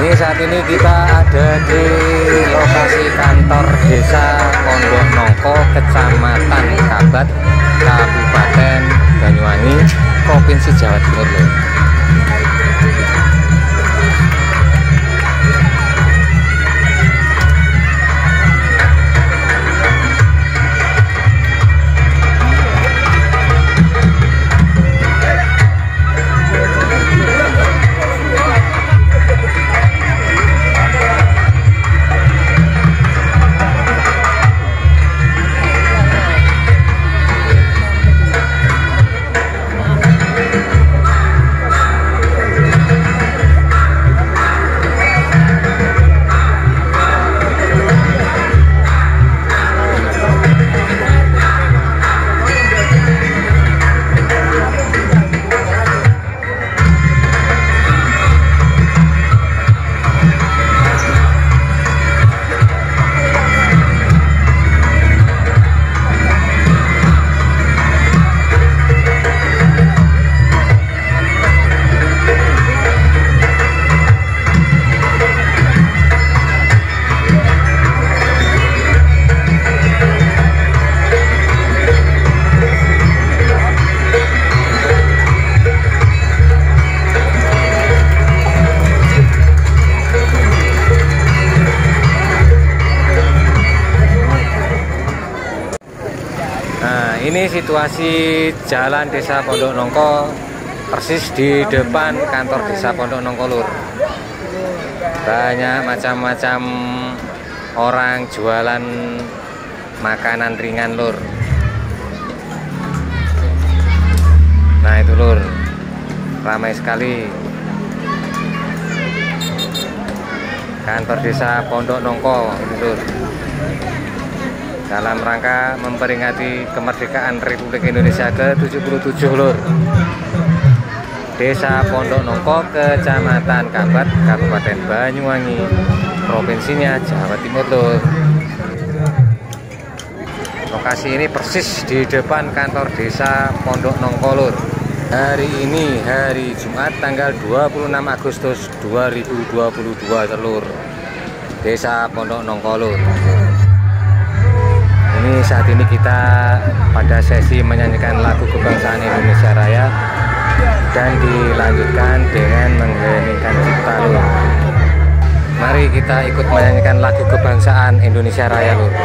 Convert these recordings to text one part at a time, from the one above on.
Ini saat ini kita ada di lokasi kantor desa Pondok Nongko, Kecamatan Kabat, Kabupaten Banyuwangi, Provinsi Jawa Timur. Ini situasi jalan desa Pondok Nongko, persis di depan kantor desa Pondok Nongko, Lur. Banyak macam-macam orang jualan makanan ringan, Lur. Nah itu, Lur, ramai sekali kantor desa Pondok Nongko ini, Lur, dalam rangka memperingati kemerdekaan Republik Indonesia ke-77, Lur. Desa Pondok Nongko, Kecamatan Kabat, Kabupaten Banyuwangi, provinsinya Jawa Timur, Lur. Lokasi ini persis di depan kantor desa Pondok Nongko, Lur. Hari ini hari Jumat tanggal 26 Agustus 2022, Lur. Desa Pondok Nongko, Lur. Ini saat ini kita pada sesi menyanyikan lagu kebangsaan Indonesia Raya dan dilanjutkan dengan mengheningkan cipta, Lur. Mari kita ikut menyanyikan lagu kebangsaan Indonesia Raya, Lur.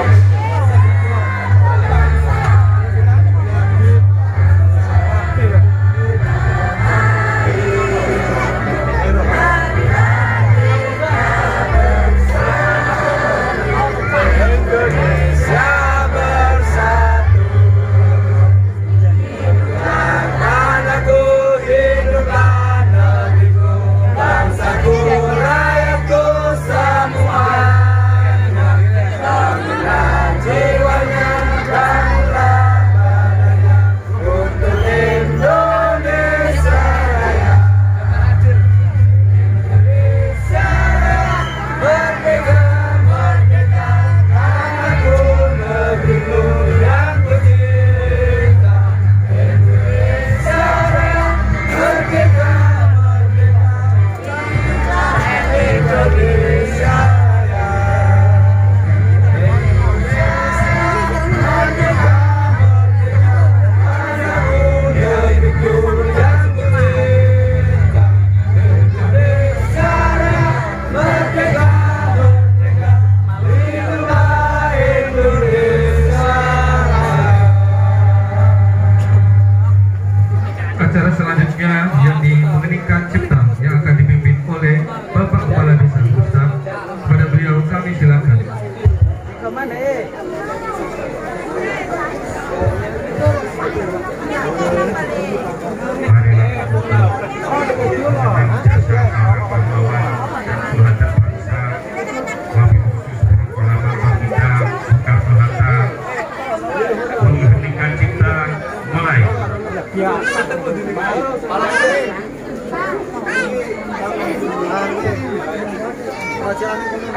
Acara selanjutnya yakni mengeningkan cipta yang akan dipimpin oleh Bapak Kepala Desa Gustaf. Kepada beliau kami silakan. Mengeningkan cipta mulai. Ya.